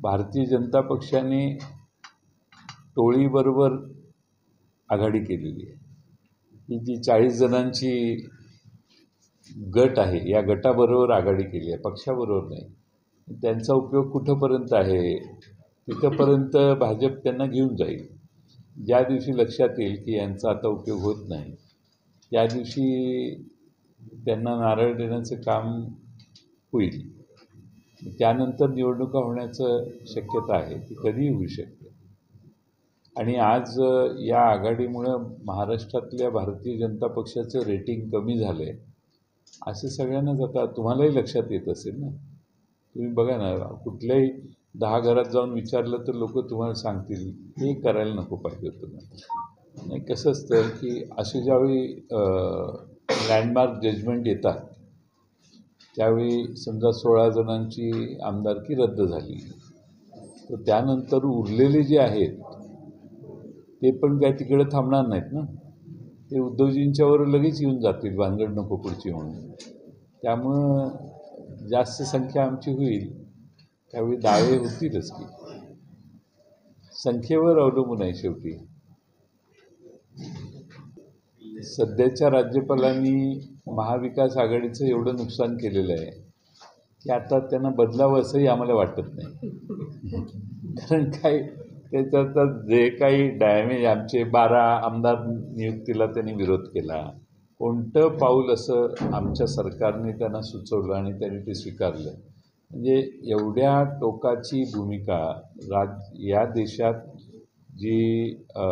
भारतीय जनता पक्षाने टोळीबरोबर आघाडी केलेली आहे. ही जी 40 जणांची गट आहे, या गटाबरोबर आघाडी केली आहे, पक्षाबरोबर नाही. त्यांचा उपयोग कुठंपर्यंत आहे, तिथंपर्यंत भाजप त्यांना घेऊन जाईल. ज्या दिवशी लक्षात येईल की यांचा आता उपयोग होत नाही, त्या दिवशी त्यांना नारळ देण्याचं काम होईल. त्यानंतर निवडणुका होण्याचं शक्यता आहे, ती कधीही होऊ शकते. आणि आज या आघाडीमुळं महाराष्ट्रातल्या भारतीय जनता पक्षाचं रेटिंग कमी झालं आहे असं सगळ्यांनाच आता तुम्हालाही लक्षात येत असेल ना. तुम्ही बघा ना, कुठल्याही 10 घरात जाऊन विचारलं तर लोक तुम्हाला सांगतील हे करायला नको पाहिजे होतं ना. नाही, कसं असतं की असे ज्यावेळी लँडमार्क जजमेंट येतात त्यावेळी समजा 16 जणांची आमदारकी रद्द झाली, तर त्यानंतर उरलेले जे आहेत ते पण काय तिकडे थांबणार नाहीत ना. ते उद्धवजींच्यावर लगेच येऊन जातील भानगड नको पुढची म्हणून. त्यामुळं जास्त संख्या आमची होईल त्यावेळी दावे होतीलच की. संख्येवर अवलंबून आहे शेवटी. सध्याच्या राज्यपालांनी महाविकास आघाडीचं एवढं नुकसान केलेलं आहे की आता त्यांना बदलावं असंही आम्हाला वाटत नाही. कारण काय त्याच्यात जे काही डॅमेज, आमचे 12 आमदार नियुक्तीला त्यांनी विरोध केला. कोणतं पाऊल असं आमच्या सरकारने त्यांना सुचवलं आणि त्यांनी ते स्वीकारलं. म्हणजे एवढ्या टोकाची भूमिका या देशात जी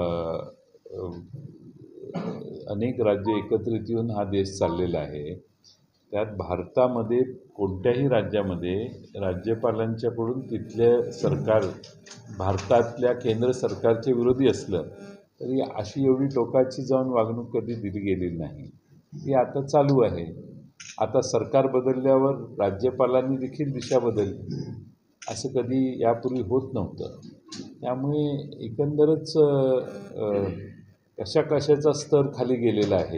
अनेक राज्य एकत्रित येऊन हा देश चाललेला आहे, त्यात भारतामध्ये कोणत्याही राज्यामध्ये राज्यपालांच्याकडून तिथले सरकार भारतातल्या केंद्र सरकारचे विरोधी असलं तरी अशी एवढी टोकाची जाऊन वागणूक कधी दिली गेलेली नाही. ती आता चालू आहे. आता सरकार बदलल्यावर राज्यपालांनी देखील दिशा बदलली, असं कधी यापूर्वी होत नव्हतं. त्यामुळे एकंदरच कशाचा स्तर खाली गेलेला आहे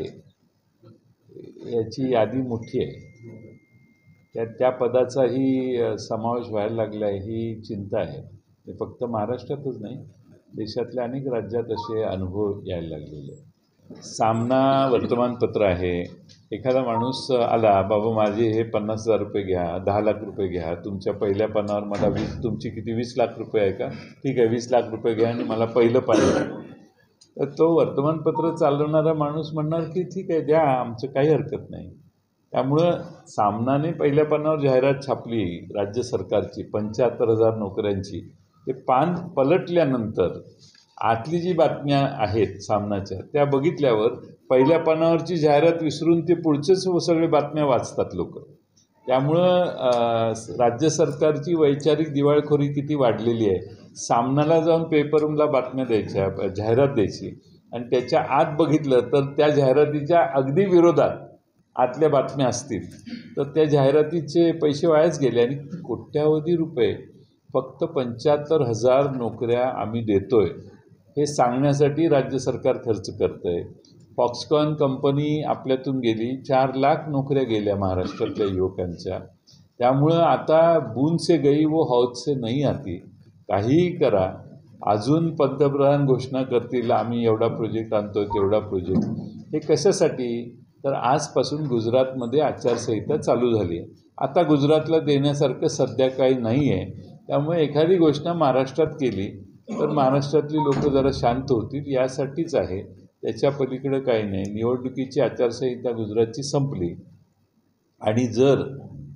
याची यादी मोठी आहे. त्या पदाचाही समावेश व्हायला लागला आहे ही चिंता आहे. ते फक्त महाराष्ट्रातच नाही, देशातल्या अनेक राज्यात असे अनुभव यायला लागलेले आहेत. सामना वर्तमानपत्र आहे. एखादा माणूस आला, बाबा माझे हे 50,000 रुपये घ्या, 10 लाख रुपये घ्या, तुमच्या पहिल्या पानावर मला तुमची किती 20 लाख रुपये आहे का, ठीक आहे 20 लाख रुपये घ्या आणि मला पहिलं पान द्या. तर तो वर्तमानपत्र चालवणारा माणूस म्हणणार की ठीक आहे द्या, आमचं काही हरकत नाही. त्यामुळं सामनाने पहिल्या पानावर जाहिरात छापली राज्य सरकारची 75,000 नोकऱ्यांची. ते पान पलटल्यानंतर आतली जी बातम्या आहेत सामनाच्या त्या बघितल्यावर पहिल्या पानावरची जाहिरात विसरून ते पुढचेच सगळे बातम्या वाचतात लोक. त्यामुळं राज्य सरकारची वैचारिक दिवाळखोरी किती वाढलेली आहे. सामनाला जाऊन पेपरला बातम्या द्यायच्या, जाहिरात द्यायची आणि त्याच्या आत बघितलं तर त्या जाहिरातीच्या अगदी विरोधात आतल्या बातम्या असतील तर त्या जाहिरातीचे पैसे वायाच गेले. आणि कोट्यावधी रुपये फक्त 75,000 नोकऱ्या आम्ही देतोय हे सांगण्यासाठी राज्य सरकार खर्च करतं आहे. फॉक्सकॉन कंपनी आपल्यातून गेली, 4 लाख नोकऱ्या गेल्या महाराष्ट्रातल्या युवकांच्या. त्यामुळं आता बूंद से गई वो हौद से नहीं आती. काहीही करा, अजून पंतप्रधान घोषणा करतील आम्ही एवढा प्रोजेक्ट आणतोय तेवढा प्रोजेक्ट. हे कशासाठी, तर आजपासून गुजरातमध्ये आचारसंहिता चालू झाली आहे. आता गुजरातला देण्यासारखं सध्या काही नाही आहे. त्यामुळे एखादी घोषणा महाराष्ट्रात केली तर महाराष्ट्रातली लोक जरा शांत होतील, यासाठीच आहे. त्याच्या पलीकडे काही नाही. निवडणुकीची आचारसंहिता गुजरातची संपली आणि जर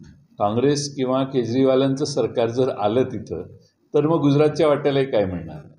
काँग्रेस किंवा केजरीवालांचं सरकार जर आलं तिथं तर मग गुजरातच्या वाट्यालाही काय मिळणार.